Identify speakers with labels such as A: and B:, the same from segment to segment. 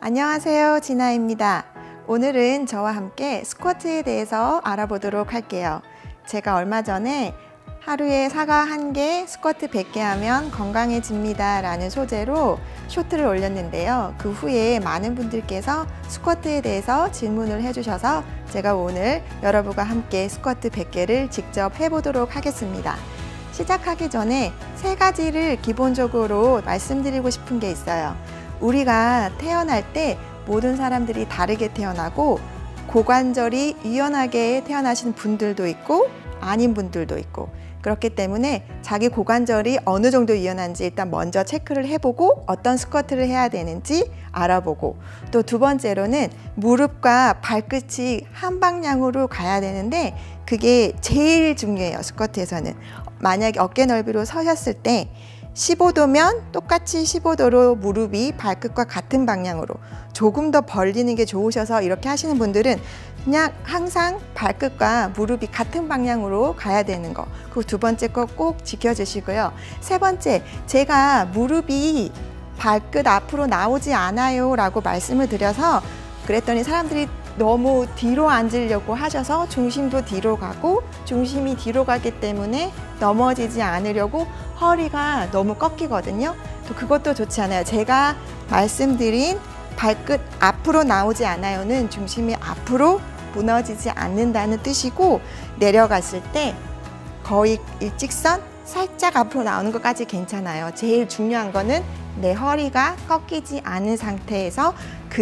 A: 안녕하세요, 진아입니다. 오늘은 저와 함께 스쿼트에 대해서 알아보도록 할게요. 제가 얼마 전에 하루에 사과 1개, 스쿼트 100개 하면 건강해집니다 라는 소재로 쇼트를 올렸는데요. 그 후에 많은 분들께서 스쿼트에 대해서 질문을 해주셔서 제가 오늘 여러분과 함께 스쿼트 100개를 직접 해보도록 하겠습니다. 시작하기 전에 3가지를 기본적으로 말씀드리고 싶은 게 있어요. 우리가 태어날 때 모든 사람들이 다르게 태어나고 고관절이 유연하게 태어나시는 분들도 있고 아닌 분들도 있고, 그렇기 때문에 자기 고관절이 어느 정도 유연한지 일단 먼저 체크를 해보고 어떤 스쿼트를 해야 되는지 알아보고, 또 두 번째로는 무릎과 발끝이 한 방향으로 가야 되는데 그게 제일 중요해요. 스쿼트에서는 만약에 어깨 넓이로 서셨을 때 15도면 똑같이 15도로 무릎이 발끝과 같은 방향으로, 조금 더 벌리는 게 좋으셔서 이렇게 하시는 분들은 그냥 항상 발끝과 무릎이 같은 방향으로 가야 되는 거, 그 두 번째 거 꼭 지켜주시고요. 세 번째, 제가 무릎이 발끝 앞으로 나오지 않아요 라고 말씀을 드려서 그랬더니 사람들이 너무 뒤로 앉으려고 하셔서 중심도 뒤로 가고, 중심이 뒤로 가기 때문에 넘어지지 않으려고 허리가 너무 꺾이거든요. 또 그것도 좋지 않아요. 제가 말씀드린 발끝 앞으로 나오지 않아요는 중심이 앞으로 무너지지 않는다는 뜻이고, 내려갔을 때 거의 일직선, 살짝 앞으로 나오는 것까지 괜찮아요. 제일 중요한 거는 내 허리가 꺾이지 않은 상태에서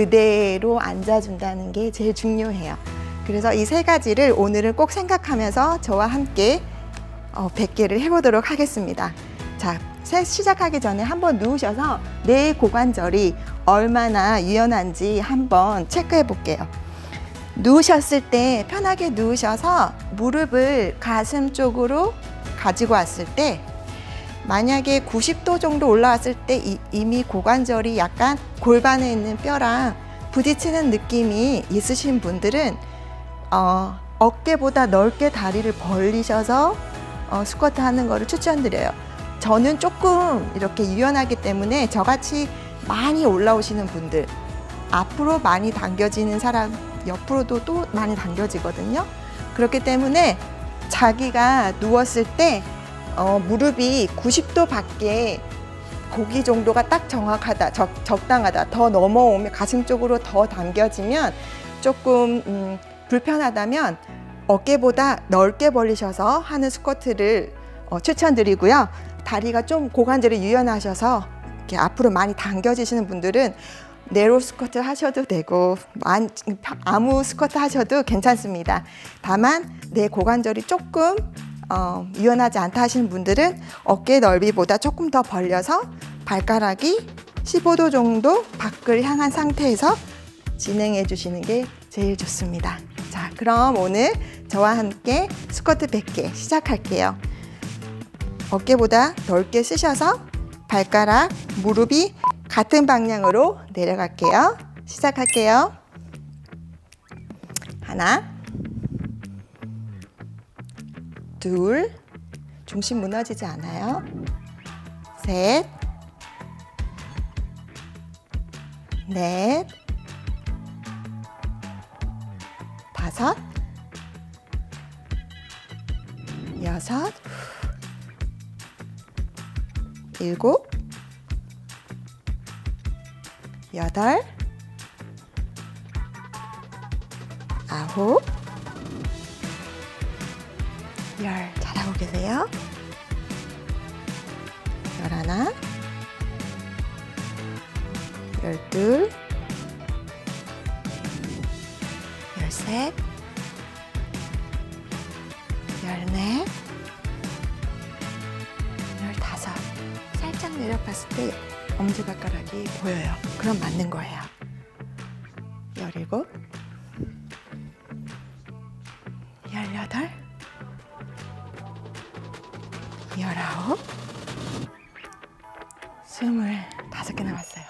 A: 그대로 앉아준다는 게 제일 중요해요. 그래서 이 3가지를 오늘은 꼭 생각하면서 저와 함께 100개를 해보도록 하겠습니다. 자, 시작하기 전에 한번 누우셔서 내 고관절이 얼마나 유연한지 한번 체크해 볼게요. 누우셨을 때 편하게 누우셔서 무릎을 가슴 쪽으로 가지고 왔을 때, 만약에 90도 정도 올라왔을 때 이미 고관절이 약간 골반에 있는 뼈랑 부딪히는 느낌이 있으신 분들은 어깨보다 넓게 다리를 벌리셔서 스쿼트 하는 거를 추천드려요. 저는 조금 이렇게 유연하기 때문에 저같이 많이 올라오시는 분들, 앞으로 많이 당겨지는 사람 옆으로도 또 많이 당겨지거든요. 그렇기 때문에 자기가 누웠을 때 무릎이 90도 밖에 고기 정도가 딱 정확하다, 적당하다, 더 넘어오면 가슴 쪽으로 더 당겨지면 조금 불편하다면 어깨보다 넓게 벌리셔서 하는 스쿼트를 추천드리고요. 다리가 좀 고관절이 유연하셔서 이렇게 앞으로 많이 당겨지시는 분들은 네로 스쿼트 하셔도 되고 아무 스쿼트 하셔도 괜찮습니다. 다만 내 고관절이 조금 유연하지 않다 하시는 분들은 어깨 넓이보다 조금 더 벌려서 발가락이 15도 정도 밖을 향한 상태에서 진행해 주시는 게 제일 좋습니다. 자, 그럼 오늘 저와 함께 스쿼트 100개 시작할게요. 어깨보다 넓게 쓰셔서 발가락, 무릎이 같은 방향으로 내려갈게요. 시작할게요. 하나, 둘, 중심 무너지지 않아요. 셋, 넷, 다섯, 여섯, 일곱, 여덟, 아홉, 열. 잘하고 계세요. 11, 12, 13, 14, 15. 살짝 내려봤을 때 엄지발가락이 보여요. 그럼 맞는 거예요. 17, 18, 19, 25개 남았어요.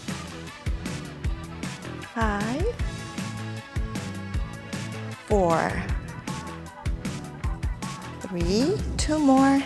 A: 5, 4, 3, 2 more,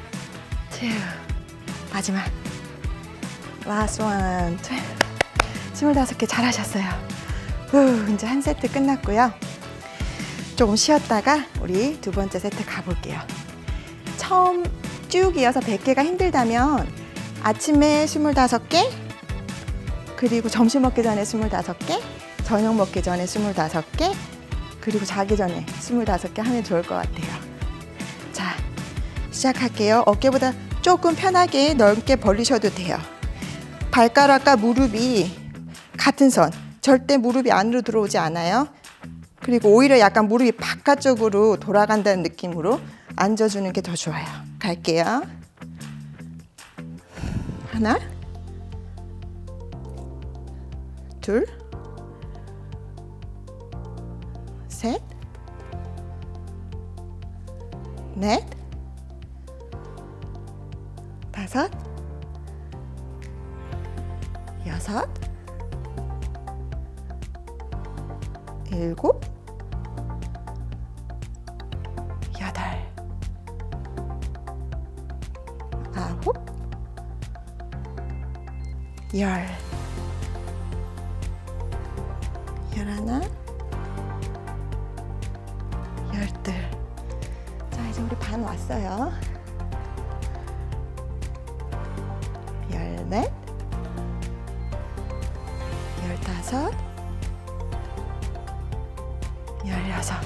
A: 2, 마지막, last one, 25개 잘하셨어요. 이제 한 세트 끝났고요. 조금 쉬었다가 우리 두 번째 세트 가볼게요. 처음 쭉 이어서 100개가 힘들다면 아침에 25개, 그리고 점심 먹기 전에 25개, 저녁 먹기 전에 25개, 그리고 자기 전에 25개 하면 좋을 것 같아요. 자, 시작할게요. 어깨보다 조금 편하게 넓게 벌리셔도 돼요. 발가락과 무릎이 같은 선, 절대 무릎이 안으로 들어오지 않아요. 그리고 오히려 약간 무릎이 바깥쪽으로 돌아간다는 느낌으로 앉아주는 게 더 좋아요. 갈게요. 하나, 둘, 셋, 넷, 다섯, 여섯, 일곱, 여덟, 아홉, 열, 열하나, 열둘. 자, 이제 우리 반 왔어요. 열넷, 열다섯, 열여섯,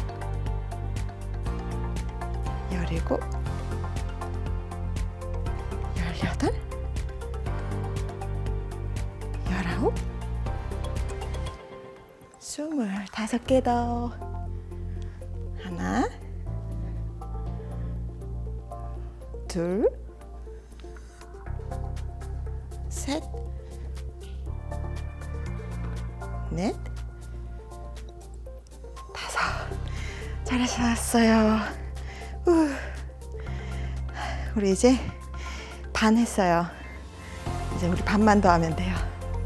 A: 열일곱, 열여덟, 열아홉, 25개 더. 하나, 둘, 셋, 넷, 다섯. 잘하셨어요. 우리 이제 반 했어요. 이제 우리 반만 더 하면 돼요.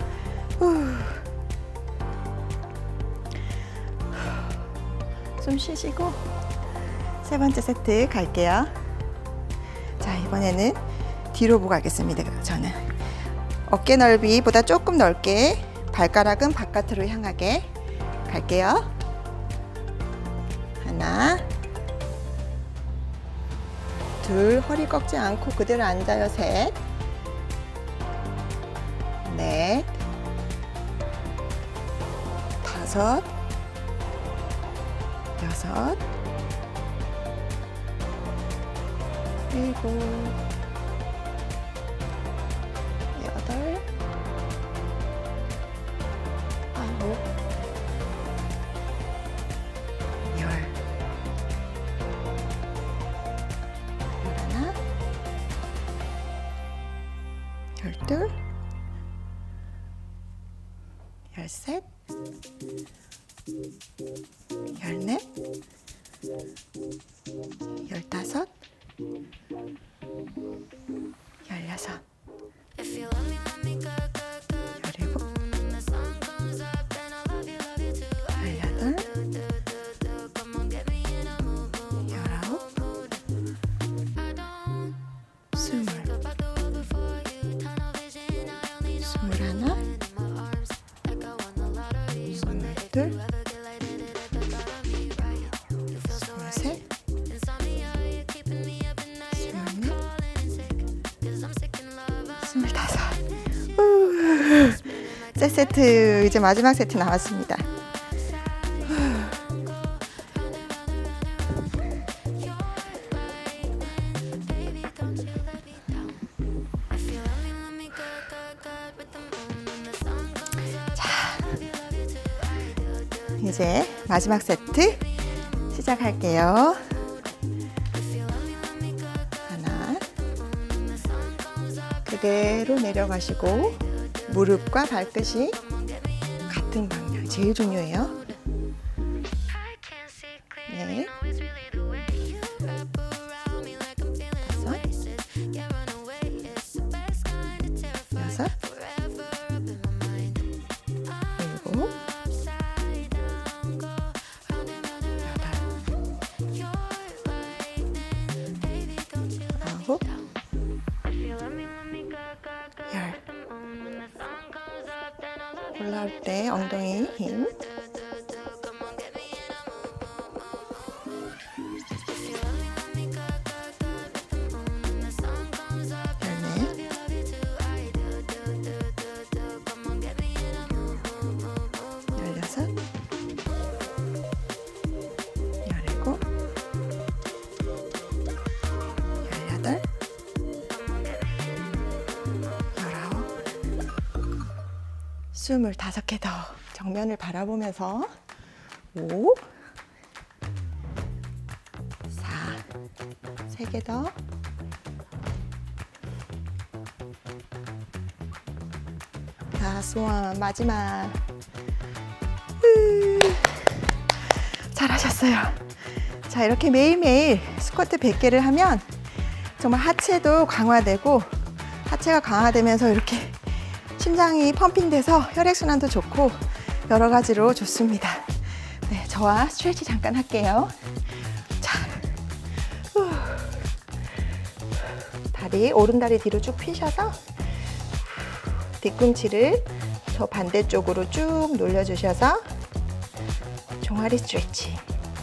A: 숨 쉬시고 세 번째 세트 갈게요. 자, 이번에는 뒤로 보고 가겠습니다. 저는 어깨 넓이보다 조금 넓게, 발가락은 바깥으로 향하게 갈게요. 하나, 둘, 허리 꺾지 않고 그대로 앉아요. 셋, 넷, 다섯, 여섯, 일곱, 여덟, 아홉, 열, 열하나, 열둘, 열셋, 열넷, 열다섯, 열여섯, 열일곱, 열여덟, 열아홉, 스물, 스물하나, 스물둘, 스물셋, 스물넷, 25. 세 세트, 이제 마지막 세트 남았습니다. 자, 이제 마지막 세트 시작할게요. 하나, 그대로 내려가시고 무릎과 발끝이 같은 방향, 제일 중요해요. 네, 다섯, 여섯, 일곱, 여덟, 아홉, 열. 올라올 때 엉덩이 힘. 숨을 5개 더 정면을 바라보면서 5 4 3개 더 4 마지막 잘하셨어요. 자, 이렇게 매일매일 스쿼트 100개를 하면 정말 하체도 강화되고 하체가 강화되면서 이렇게 심장이 펌핑돼서 혈액순환도 좋고 여러 가지로 좋습니다. 네, 저와 스트레치 잠깐 할게요. 자, 다리, 오른다리 뒤로 쭉 펴셔서 뒤꿈치를 저 반대쪽으로 쭉 놀려주셔서 종아리 스트레치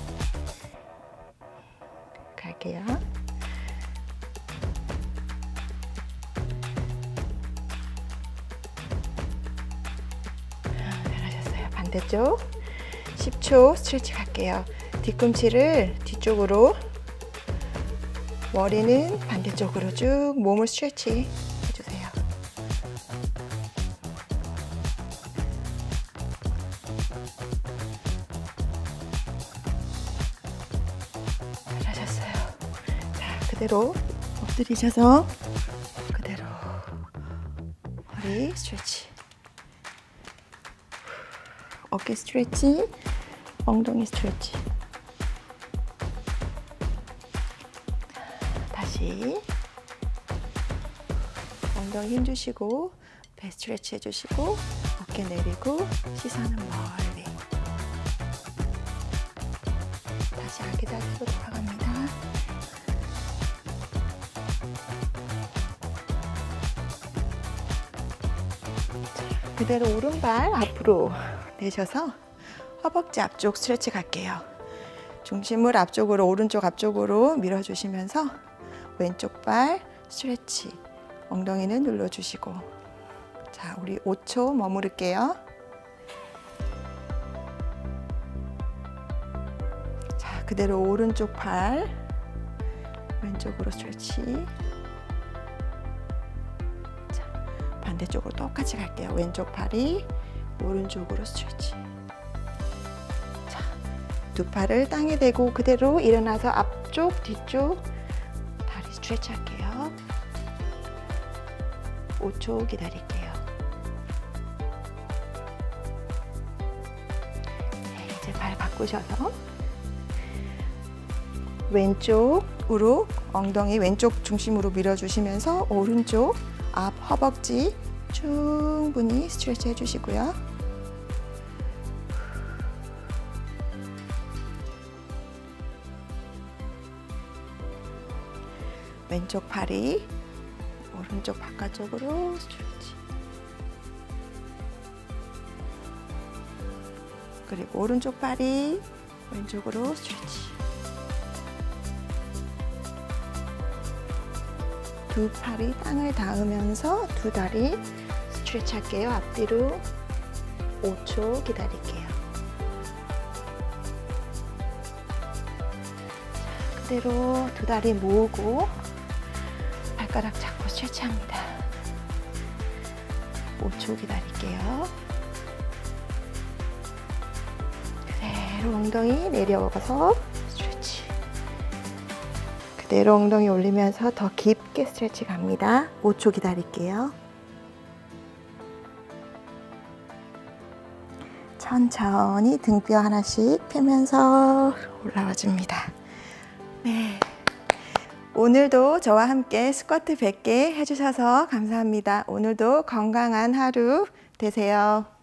A: 갈게요. 반대쪽 10초 스트레치 갈게요. 뒤꿈치를 뒤쪽으로, 머리는 반대쪽으로 쭉 몸을 스트레치 해주세요. 잘하셨어요. 자, 그대로 엎드리셔서 그대로 머리 스트레치, 어깨 스트레치, 엉덩이 스트레치. 다시 엉덩이 힘주시고 배 스트레치 해주시고 어깨 내리고 시선은 멀리. 다시 아기 자세로 돌아갑니다. 자, 그대로 오른발 앞으로 내셔서 허벅지 앞쪽 스트레치 갈게요. 중심을 앞쪽으로, 오른쪽 앞쪽으로 밀어주시면서 왼쪽 발 스트레치, 엉덩이는 눌러주시고. 자, 우리 5초 머무를게요. 자, 그대로 오른쪽 팔 왼쪽으로 스트레치. 자, 반대쪽으로 똑같이 갈게요. 왼쪽 팔이 오른쪽으로 스트레치. 자, 두 팔을 땅에 대고 그대로 일어나서 앞쪽, 뒤쪽 다리 스트레치 할게요. 5초 기다릴게요. 네, 이제 발 바꾸셔서 왼쪽으로 엉덩이 왼쪽 중심으로 밀어주시면서 오른쪽 앞 허벅지 충분히 스트레치 해주시고요. 왼쪽 팔이 오른쪽 바깥쪽으로 스트레치. 그리고 오른쪽 팔이 왼쪽으로 스트레치. 두 팔이 땅을 닿으면서 두 다리 스트레치 할게요. 앞뒤로 5초 기다릴게요. 자, 그대로 두 다리 모으고 발가락 잡고 스트레치합니다. 5초 기다릴게요. 그대로 엉덩이 내려와서 스트레치. 그대로 엉덩이 올리면서 더 깊게 스트레치 갑니다. 5초 기다릴게요. 천천히 등뼈 하나씩 펴면서 올라와 줍니다. 네. 오늘도 저와 함께 스쿼트 100개 해주셔서 감사합니다. 오늘도 건강한 하루 되세요.